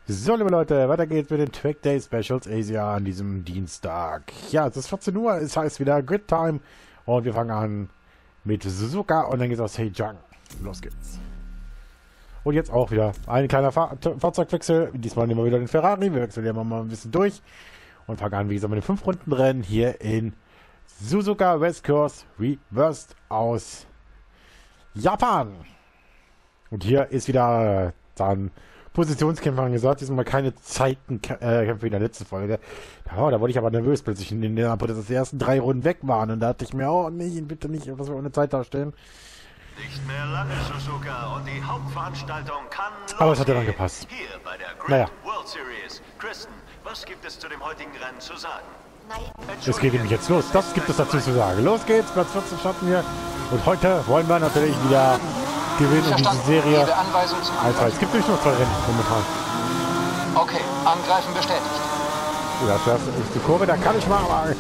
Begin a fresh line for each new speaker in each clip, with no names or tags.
So, liebe Leute, weiter geht's mit den Track Day Specials Asia an diesem Dienstag. Ja, es ist 14 Uhr, es heißt wieder Grid Time und wir fangen an mit Suzuka und dann geht's aus Heijang. Los geht's. Und jetzt auch wieder ein kleiner Fahrzeugwechsel. Diesmal nehmen wir wieder den Ferrari. Wir wechseln ja mal ein bisschen durch und fangen an, wie gesagt, mit dem 5-Runden-Rennen hier in Suzuka West Coast Reversed aus Japan. Und hier ist wieder dann Positionskämpfer angesagt. Diesmal keine Zeitenkämpfe wie in der letzten Folge. Da wurde ich aber nervös plötzlich, dass die ersten 3 Runden weg waren. Und da dachte ich mir, oh nee, bitte nicht, was wir ohne Zeit darstellen.
Nicht mehr lange, Suzuka, und die Hauptveranstaltung kann losgehen.
Aber es hat ja dann gepasst.
Hier bei der Grand World Series. Kristen, was gibt es zu dem heutigen Rennen zu sagen?
Es geht nämlich jetzt los. Das gibt es dazu zu sagen. Los geht's, Platz 14 starten wir. Und heute wollen wir natürlich wieder gewinnen in diese Serie. Also, es gibt nämlich nur 2 Rennen momentan.
Okay, angreifen bestätigt.
Ja, das ist die Kurve, da kann ich mal. Aber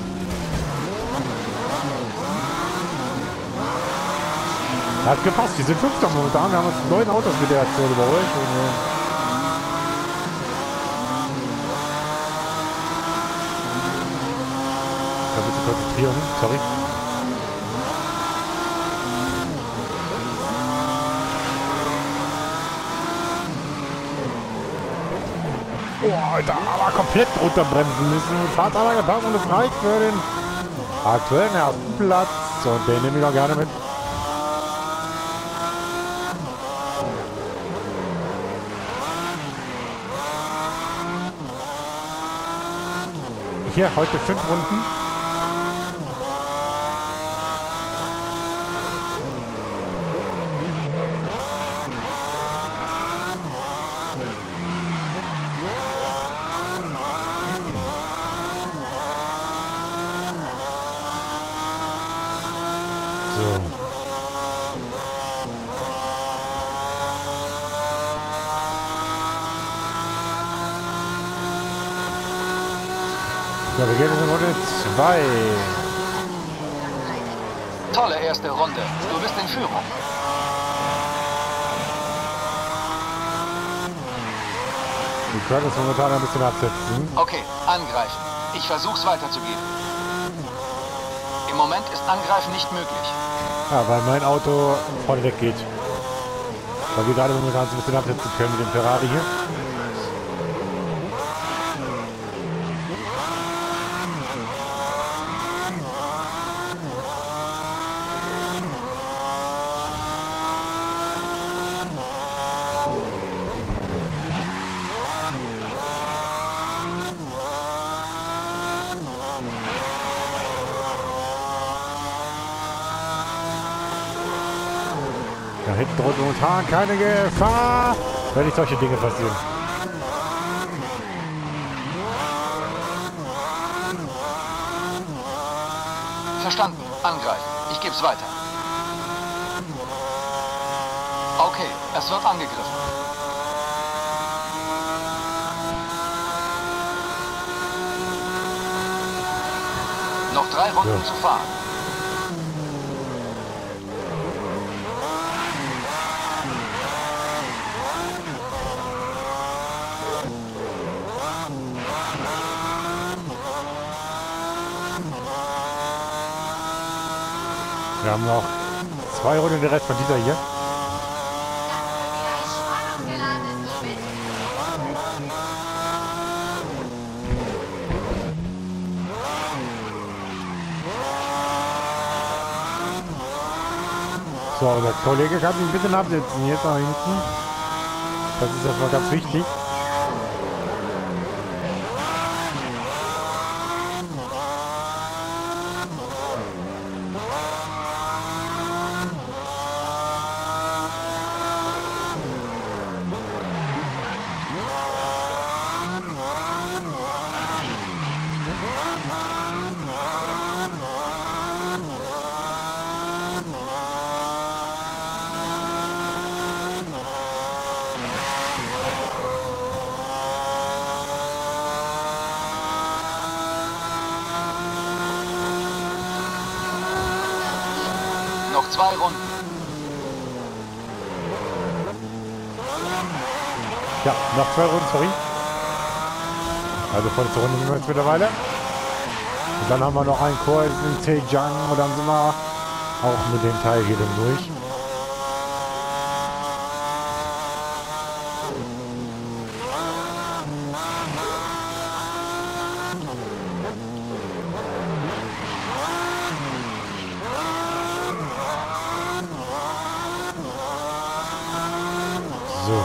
hat gepasst, die sind 5. momentan. Wir haben uns 9 Autos mit der Aktion überholt. Da bitte konzentrieren, sorry. Oh, Alter, aber komplett runterbremsen müssen. Fahrt aber gepasst und es reicht für den aktuellen ersten Platz. Und den nehme ich auch gerne mit. Hier heute 5 Runden. So. Ja, wir gehen in Runde 2.
Tolle erste Runde. Du bist in Führung.
Die können es momentan ein bisschen absetzen.
Okay, angreifen. Ich versuch's weiterzugeben. Im Moment ist Angreifen nicht möglich.
Ja, weil mein Auto vorne weg geht. Weil wir gerade momentan so ein bisschen absetzen können mit dem Ferrari hier. Da hinten droht momentan keine Gefahr, wenn nicht solche Dinge passieren.
Verstanden. Angreifen. Ich geb's weiter. Okay, es wird angegriffen. Noch 3 Runden zu fahren.
Wir haben noch 2 Runden der Rest von dieser hier. So, unser Kollege kann sich ein bisschen absetzen. Jetzt nach hinten. Das ist erstmal ganz wichtig.
Noch 2 Runden.
Ja, noch 2 Runden, sorry. Also vorletzte Runde sind wir jetzt mittlerweile. Und dann haben wir noch einen Kurs in Zhejiang und dann sind wir auch mit dem Teil hier dann durch. So.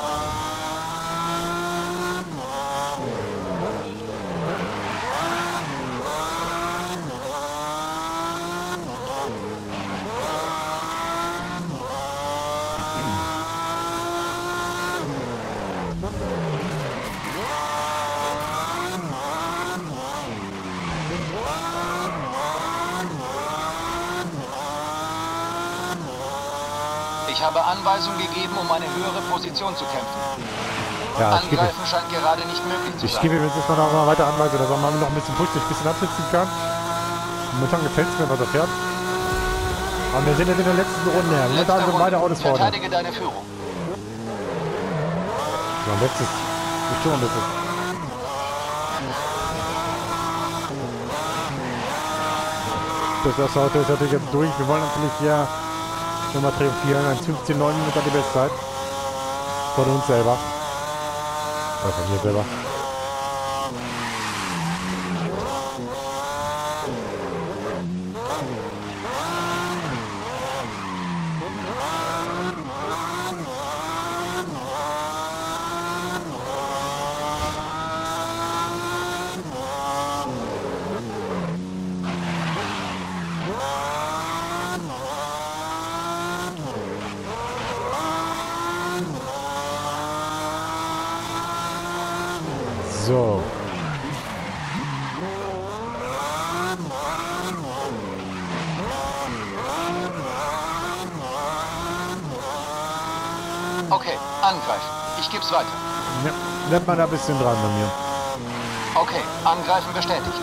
Ich habe Anweisung gegeben, um eine höhere Position zu kämpfen.
Ja,
Angreifen scheint gerade nicht möglich zu
ich
sein.
gebe ihm jetzt erstmal noch mal weiter Anweisung, dass er mal noch ein bisschen pusht, sich ein bisschen absitzen kann. Momentan gefällt es mir, was er fährt. Aber wir sind jetzt in der letzten Runde. Momentan sind beide Autos vorne.
Verteidige deine Führung.
So, ein letztes. Ich tue ein bisschen. Das Auto ist natürlich jetzt durch. Wir wollen natürlich hier nochmal triumphieren. 1:15,9 Minuten die Bestzeit. Von uns selber. Oder von mir selber. So.
Okay, angreifen. Ich geb's weiter.
Ja, bleibt mal da ein bisschen dran bei mir.
Okay, angreifen bestätigt.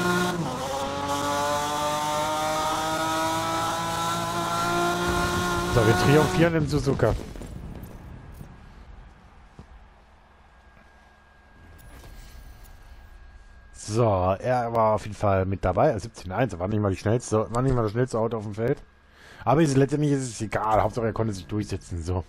So, wir triumphieren im Suzuka. So, er war auf jeden Fall mit dabei. 17:1, war nicht mal das schnellste Auto auf dem Feld. Aber letztendlich ist es egal. Hauptsache er konnte sich durchsetzen. So.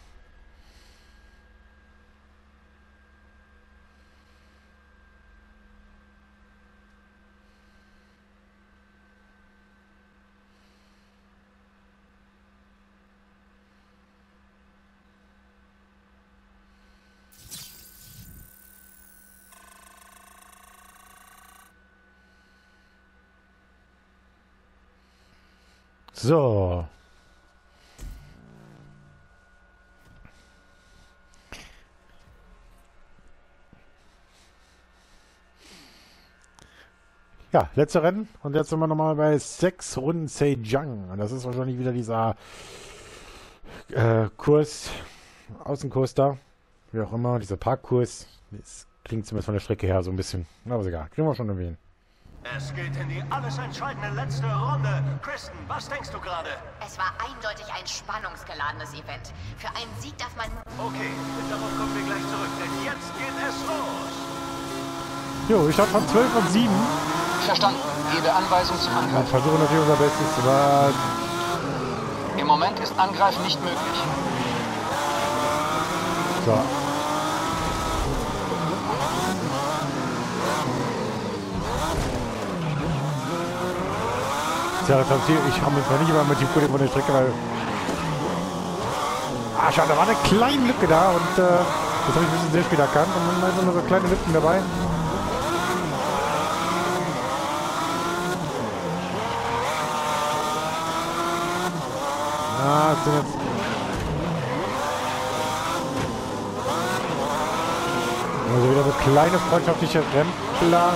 So. Ja, letzte Rennen. Und jetzt sind wir nochmal bei 6 Runden Zhejiang. Und das ist wahrscheinlich wieder dieser Kurs, Außenkurs da. Wie auch immer, dieser Parkkurs. Das klingt zumindest von der Strecke her so ein bisschen. Aber ist egal, kriegen wir schon irgendwie hin.
Es geht in die alles entscheidende letzte Runde. Kristen, was denkst du gerade?
Es war eindeutig ein spannungsgeladenes Event. Für einen Sieg darf man...
Okay, darauf kommen wir gleich zurück, denn jetzt geht es los.
Jo, ich stand von 12 und 7.
Verstanden. Gebe Anweisung zum
Wir
Angreifen.
versuchen natürlich unser Bestes, aber
Im Moment ist Angreifen nicht möglich.
so. Tja, das heißt, ich habe jetzt noch nicht immer mit dem Kollegen von der Strecke, weil... Ah, schade, da war eine kleine Lücke da und das habe ich ein bisschen sehr spät erkannt und dann waren nur so kleine Lücken dabei. Ah, das sind jetzt... Also wieder so kleine freundschaftliche Rempler.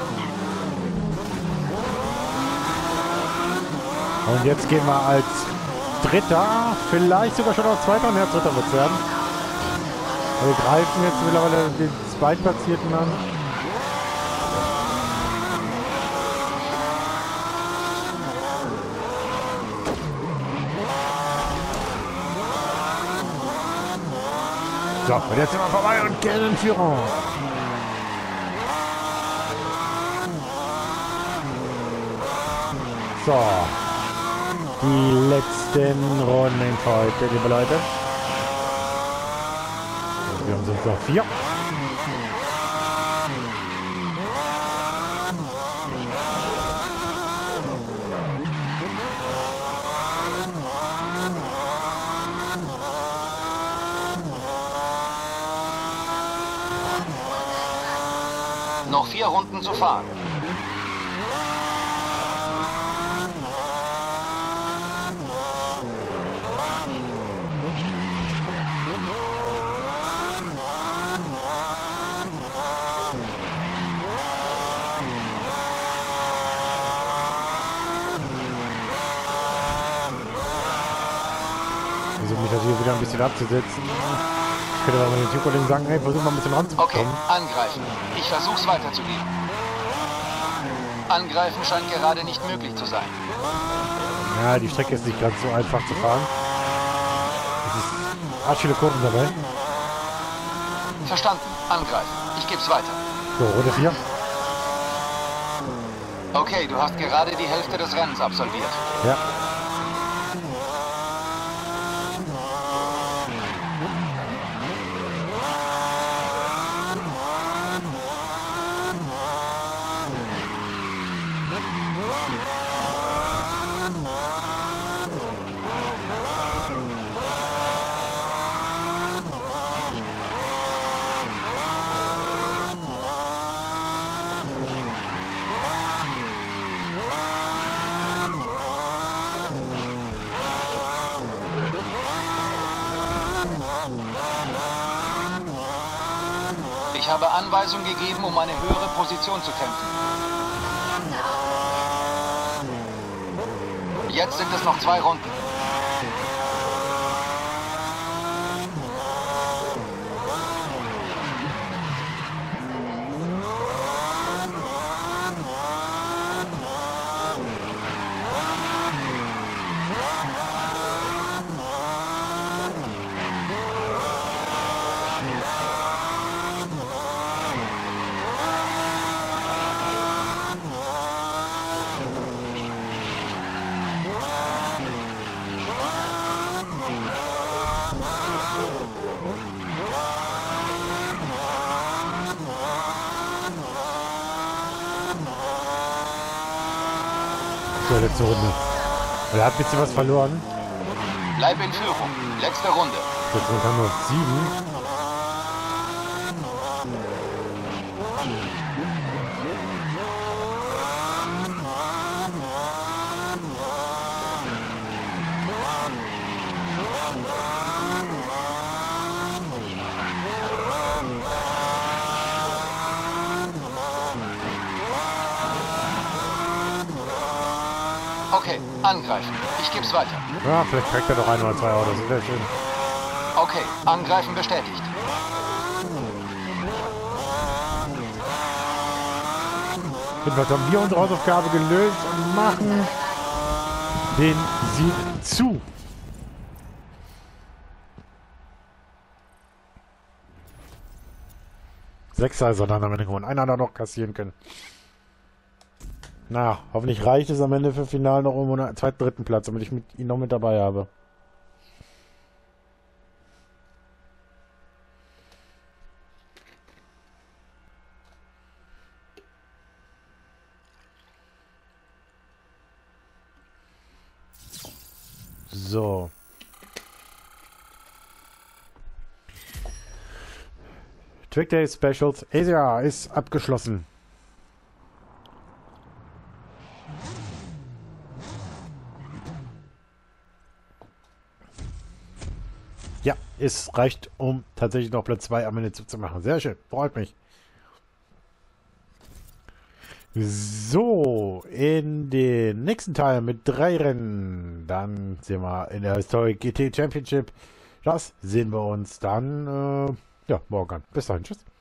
Und jetzt gehen wir als Dritter, vielleicht sogar schon als Zweiter und als Dritter wird es werden. Wir greifen jetzt mittlerweile den Zweitplatzierten an. So, und jetzt sind wir vorbei und gehen in Führung. So. Die letzten Runden für heute, liebe Leute. Wir haben sonst noch 4.
Noch 4 Runden zu fahren.
Versuche mich das hier wieder ein bisschen abzusetzen. Ich könnte aber mit dem Typ sagen, hey, versuch mal ein bisschen ranzukommen.
Okay, angreifen. Ich versuch's weiterzugeben. Angreifen scheint gerade nicht möglich zu sein.
Ja, die Strecke ist nicht ganz so einfach zu fahren. Es ist arsch viele Kurven dabei.
Verstanden. Angreifen. Ich geb's weiter.
So, Runde 4.
Okay, du hast gerade die Hälfte des Rennens absolviert.
Ja.
Ich habe Anweisung gegeben, um eine höhere Position zu kämpfen. Jetzt sind es noch 2 Runden.
So, letzte Runde. Er hat ein bisschen was verloren.
Bleib in Führung. Letzte Runde.
Jetzt sind wir nur 7.
Okay, angreifen. Ich geb's weiter.
Ja, vielleicht kriegt er doch 1 oder 2 Autos. Das wäre schön.
Okay, angreifen bestätigt.
Jedenfalls haben wir unsere Hausaufgabe gelöst und machen den Sieg zu. Sechser ist er dann am Ende gewonnen. Einer hat er noch kassieren können. Na, hoffentlich reicht es am Ende für Final noch um einen zweiten, dritten Platz, damit ich ihn noch mit dabei habe. So. Track Day Specials Asia ist abgeschlossen. Ja, es reicht, um tatsächlich noch Platz 2 am Ende zu machen. Sehr schön, freut mich. So, in den nächsten Teil mit 3 Rennen, dann sehen wir in der Historic GT Championship. Das sehen wir uns dann, ja, morgen an. Bis dahin, tschüss.